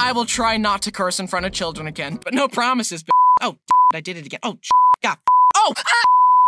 I will try not to curse in front of children again, but no promises, Oh, I did it again. Oh, God. Oh!